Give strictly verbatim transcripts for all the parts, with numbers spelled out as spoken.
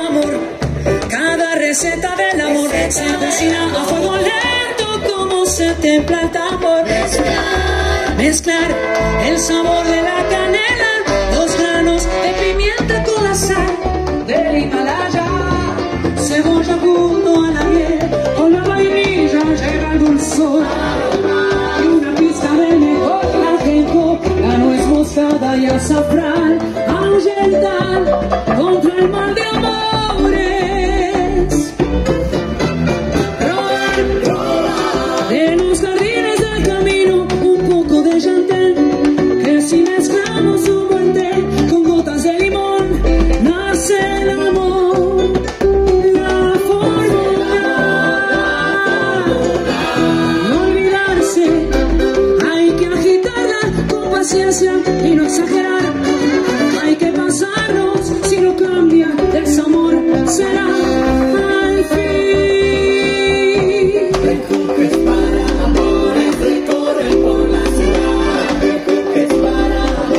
amor. Cada receta del amor se cocina a fuego lento como se templa el tambor. Mezclar el sabor de la canela, dos granos de pimienta con la sal del Himalaya, cebolla junto a la miel, con la vainilla llega el dulzor y una pizca de mejor ajenjo, la nuez moscada y azafrán ahuyentan contra el mal de amores. Probar, probar de los jardines del camino un poco de llantén, que si mezclamos un buen té con gotas de limón nace el amor. La fórmula, no olvidarse, hay que agitarla con paciencia y no exagerar. Hay que pasarnos, si no cambia, desamor será al fin. Recuques para amores, recorren por la ciudad. Recuques para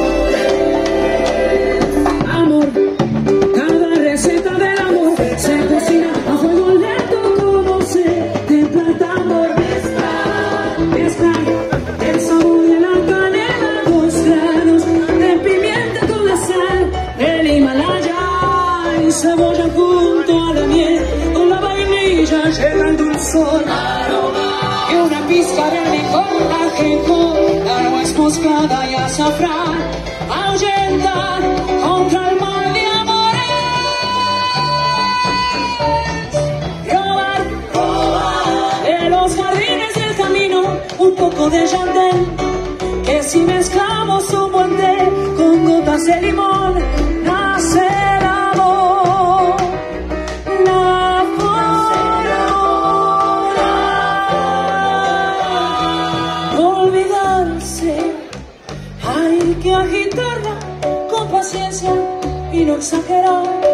amores. Amor, cada receta del amor se cocina a fuego lento como se templa el tambor. Mezclar, mezclar el sabor de la canela, dos granos de pimienta con la sal del Himalaya y cebolla junto a la miel, con la vainilla llega el dulzor y una pizca de licor ajenjo, la nuez moscada y azafrán ahuyentan contra el mal de amores. Probar, probar de los jardines del camino un poco de llantén, que si mezclamos un buen té con gotas de limón nace el amor. La fórmula, no olvidarse, hay que agitarla con paciencia y no exagerar.